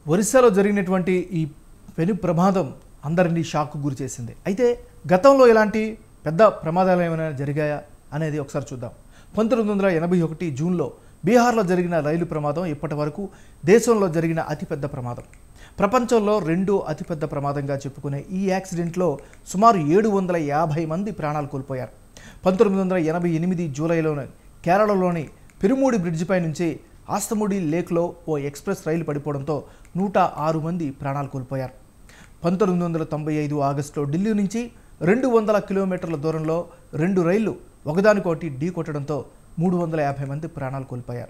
ఒరిస్సాలో జరిగినటువంటి ఈ పెను ప్రమాదం అందరినీ షాక్ గురి చేసింది. అయితే గతంలో ఇలాంటి పెద్ద ప్రమాదాలు ఏమైనా జరిగాయా అనేది ఒకసారి చూద్దాం. 1981 జూన్లో బీహార్లో జరిగిన రైలు ప్రమాదం ఇప్పటి వరకు దేశంలో జరిగిన అతిపెద్ద ప్రమాదం. ప్రపంచంలో రెండో అతిపెద్ద ప్రమాదంగా చెప్పుకునే ఈ యాక్సిడెంట్లో సుమారు 750 మంది ప్రాణాలు కోల్పోయారు. 1988 జూలైలోని కేరళలోని పెరుమూడి బ్రిడ్జిపై నుంచి ఆస్తముడి లేక్లో ఓ ఎక్స్ప్రెస్ రైలు పడిపోవడంతో 106 మంది ప్రాణాలు కోల్పోయారు. 1995 ఆగస్టులో ఢిల్లీ నుంచి 200 కిలోమీటర్ల దూరంలో రెండు రైళ్లు ఒకదానికొకటి ఢీ కొట్టడంతో 350 మంది ప్రాణాలు కోల్పోయారు.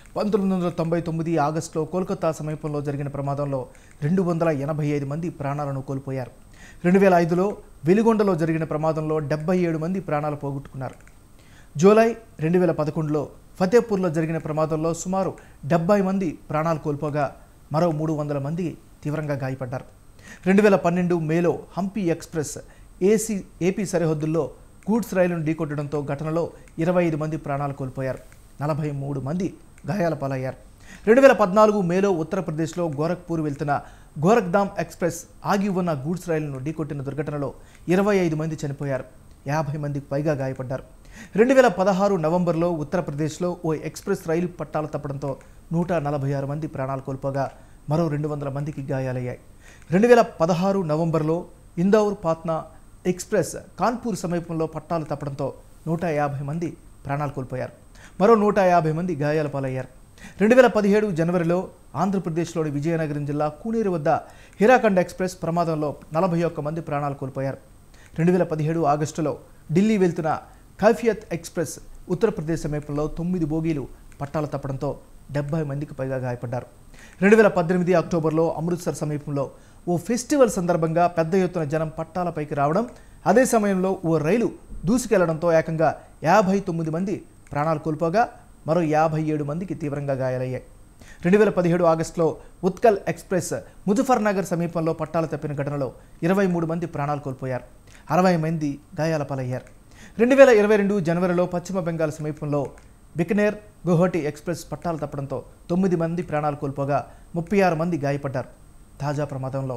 1999 ఆగస్టులో కోల్కతా సమీపంలో జరిగిన ప్రమాదంలో 285 మంది ప్రాణాలను కోల్పోయారు. 2005లో వెలిగొండలో జరిగిన ప్రమాదంలో 77 మంది ప్రాణాలు పోగొట్టుకున్నారు. జూలై 2011లో ఫతేపూర్లో జరిగిన ప్రమాదంలో సుమారు 70 మంది ప్రాణాలు కోల్పోగా మరో 300 మంది తీవ్రంగా గాయపడ్డారు. 2012 మేలో హంపి ఎక్స్ప్రెస్ ఏపీ సరిహద్దుల్లో గూడ్స్ రైలును ఢీకొట్టడంతో ఘటనలో 25 మంది ప్రాణాలు కోల్పోయారు. 43 మంది గాయాల పాలయ్యారు. 2014 మేలో ఉత్తరప్రదేశ్లో గోరఖ్పూర్ వెళ్తున్న గోరఖ్ధామ్ ఎక్స్ప్రెస్ ఆగి ఉన్న గూడ్స్ రైలును ఢీకొట్టిన దుర్ఘటనలో 25 మంది చనిపోయారు. 50 మందికి పైగా గాయపడ్డారు. 2016 నవంబర్లో ఉత్తరప్రదేశ్లో ఓ ఎక్స్ప్రెస్ రైలు పట్టాలు తప్పడంతో 146 మంది ప్రాణాలు కోల్పోగా మరో 200 మందికి గాయాలయ్యాయి. 2016 నవంబర్లో ఇందౌర్ పాట్నా ఎక్స్ప్రెస్ కాన్పూర్ సమీపంలో పట్టాలు తప్పడంతో 150 మంది ప్రాణాలు కోల్పోయారు. మరో 150 మంది గాయాల పాలయ్యారు. 2017 జనవరిలో ఆంధ్రప్రదేశ్లోని విజయనగరం జిల్లా కూనేరు వద్ద హీరాఖండ్ ఎక్స్ప్రెస్ ప్రమాదంలో 41 మంది ప్రాణాలు కోల్పోయారు. 2017 ఆగస్టులో ఢిల్లీ వెళ్తున్న కైఫియత్ ఎక్స్ప్రెస్ ఉత్తరప్రదేశ్ సమీపంలో 9 బోగీలు పట్టాలు తప్పడంతో 70 మందికి పైగా గాయపడ్డారు. 2018 అక్టోబర్లో అమృత్సర్ సమీపంలో ఓ ఫెస్టివల్ సందర్భంగా పెద్ద ఎత్తున జనం పట్టాలపైకి రావడం, అదే సమయంలో ఓ రైలు దూసుకెళ్లడంతో ఏకంగా 59 మంది ప్రాణాలు కోల్పోగా మరో 57 మందికి తీవ్రంగా గాయాలయ్యాయి. 2017 ఆగస్టులో ఉత్కల్ ఎక్స్ప్రెస్ ముజఫర్నగర్ సమీపంలో పట్టాలు తప్పిన ఘటనలో 23 మంది ప్రాణాలు కోల్పోయారు. 60 మంది గాయాల పాలయ్యారు. 2022 జనవరిలో పశ్చిమ బెంగాల్ సమీపంలో బికనేర్ గువాహటి ఎక్స్ప్రెస్ పట్టాలు తప్పడంతో 9 మంది ప్రాణాలు కోల్పోగా 36 మంది గాయపడ్డారు. తాజా ప్రమాదంలో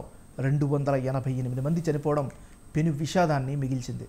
288 మంది చనిపోవడం పెను విషాదాన్ని మిగిల్చింది.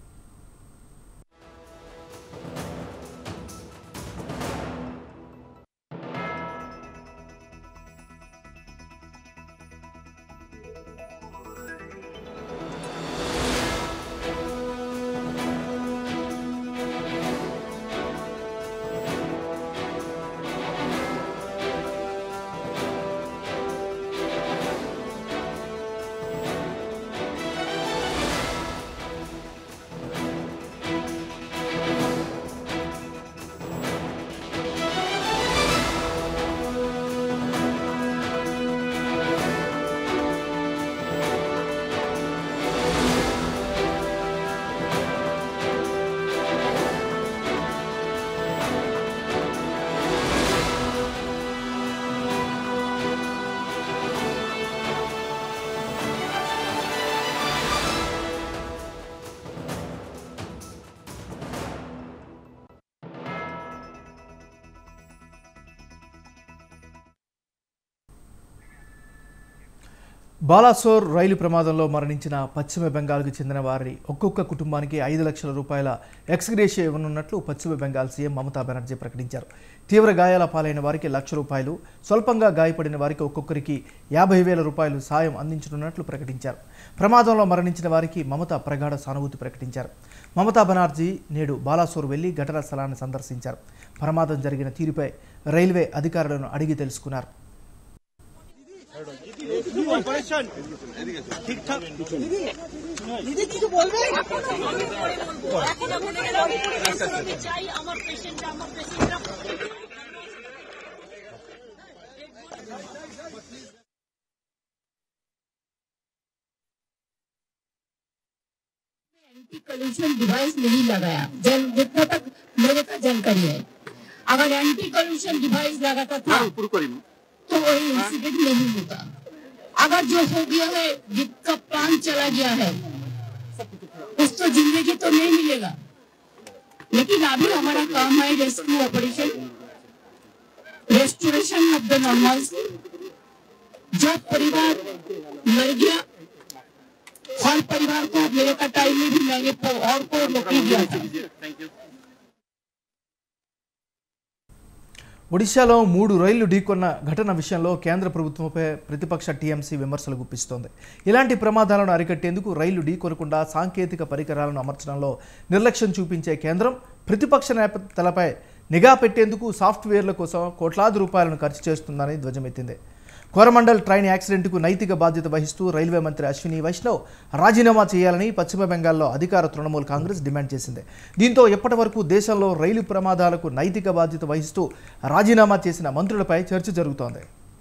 బాలాసోర్ రైలు ప్రమాదంలో మరణించిన పశ్చిమ బెంగాల్కు చెందిన వారి ఒక్కొక్క కుటుంబానికి 5 లక్షల రూపాయల ఎక్స్గ్రేషియా ఇవ్వనున్నట్లు పశ్చిమ బెంగాల్ సీఎం మమతా బెనర్జీ ప్రకటించారు. తీవ్ర గాయాల పాలైన వారికి 1,00,000 రూపాయలు, స్వల్పంగా గాయపడిన వారికి ఒక్కొక్కరికి 50,000 రూపాయలు సాయం అందించనున్నట్లు ప్రకటించారు. ప్రమాదంలో మరణించిన వారికి మమత ప్రగాఢ సానుభూతి ప్రకటించారు. మమతా బెనర్జీ నేడు బాలాసోర్ వెళ్లి ఘటనా స్థలాన్ని సందర్శించారు. ప్రమాదం జరిగిన తీరుపై రైల్వే అధికారులను అడిగి తెలుసుకున్నారు. एंटी कल्यूशन डिवाइस नहीं लगाया, जितना तक मेरे का जानकारी है। अगर एंटी कल्यूशन डिवाइस लगाता था तो वही इंसिडेंट नहीं होता। अगर जो हो गया है, जिसका प्राण चला गया है, उसको जिंदगी तो नहीं मिलेगा। लेकिन अभी हमारा काम है rescue operation, restoration of the normals, जब परिवार मर गया, हर परिवार को मेरे का टाइम में भी मैंने और को नौकरी दिया था। ఒడిశాలో 3 రైళ్లు ఢీకొన్న ఘటన విషయంలో కేంద్ర ప్రభుత్వంపై ప్రతిపక్ష టీఎంసీ విమర్శలు గుప్పిస్తోంది. ఇలాంటి ప్రమాదాలను అరికట్టేందుకు రైళ్లు ఢీకొనకుండా సాంకేతిక పరికరాలను అమర్చడంలో నిర్లక్ష్యం చూపించే కేంద్రం ప్రతిపక్ష నేతలపై నిఘా పెట్టేందుకు సాఫ్ట్వేర్ల కోసం కోట్లాది రూపాయలను ఖర్చు చేస్తుందని ధ్వజమెత్తింది. కోరమండల్ ట్రైన్ యాక్సిడెంట్కు నైతిక బాధ్యత వహిస్తూ రైల్వే మంత్రి అశ్విని వైష్ణవ్ రాజీనామా చేయాలని పశ్చిమ బెంగాల్లో అధికార తృణమూల్ కాంగ్రెస్ డిమాండ్ చేసింది. దీంతో ఇప్పటి వరకు దేశంలో రైలు ప్రమాదాలకు నైతిక బాధ్యత వహిస్తూ రాజీనామా చేసిన మంత్రులపై చర్చ జరుగుతోంది.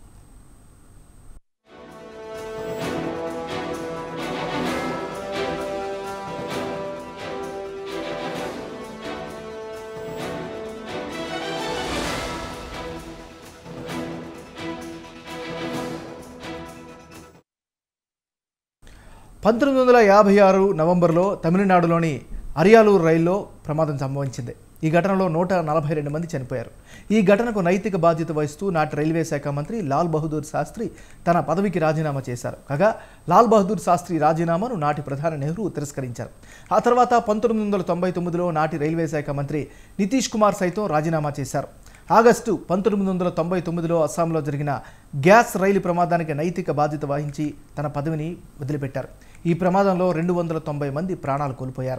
నవంబర్లో తమిళనాడులోని అరియాలూరు రైల్లో ప్రమాదం సంభవించింది. ఈ ఘటనలో 142 మంది చనిపోయారు. ఈ ఘటనకు నైతిక బాధ్యత వహిస్తూ నాటి రైల్వే శాఖ మంత్రి లాల్ బహదూర్ శాస్త్రి తన పదవికి రాజీనామా చేశారు. కాగా లాల్ బహదూర్ శాస్త్రి రాజీనామాను నాటి ప్రధాని నెహ్రూ తిరస్కరించారు. ఆ తర్వాత 1999లో నాటి రైల్వే శాఖ మంత్రి నితీష్ కుమార్ సైతం రాజీనామా చేశారు. ఆగస్టు 1999లో అస్సాంలో జరిగిన గ్యాస్ రైలు ప్రమాదానికి నైతిక బాధ్యత వహించి తన పదవిని వదిలిపెట్టారు. ఈ ప్రమాదంలో 290 మంది ప్రాణాలు కోల్పోయారు.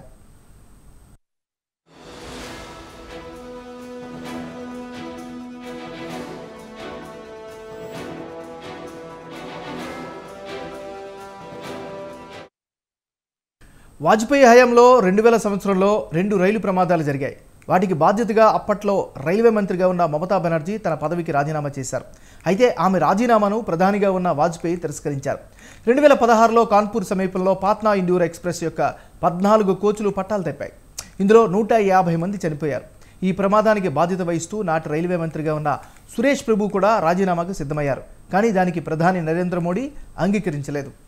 వాజ్పేయి హయాంలో 2000 సంవత్సరంలో 2 రైలు ప్రమాదాలు జరిగాయి. వాటికి బాధ్యతగా అప్పట్లో రైల్వే మంత్రిగా ఉన్న మమతా బెనర్జీ తన పదవికి రాజీనామా చేశారు. అయితే ఆమె రాజీనామాను ప్రధానిగా ఉన్న వాజ్పేయి తిరస్కరించారు. 2016లో కాన్పూర్ సమీపంలో పాట్నా ఇండోర్ ఎక్స్ప్రెస్ యొక్క 14 కోచ్లు పట్టాలు తప్పాయి. ఇందులో 150 మంది చనిపోయారు. ఈ ప్రమాదానికి బాధ్యత వహిస్తూ నాటి రైల్వే మంత్రిగా ఉన్న సురేష్ ప్రభు కూడా రాజీనామాకు సిద్ధమయ్యారు. కానీ దానికి ప్రధాని నరేంద్ర మోడీ అంగీకరించలేదు.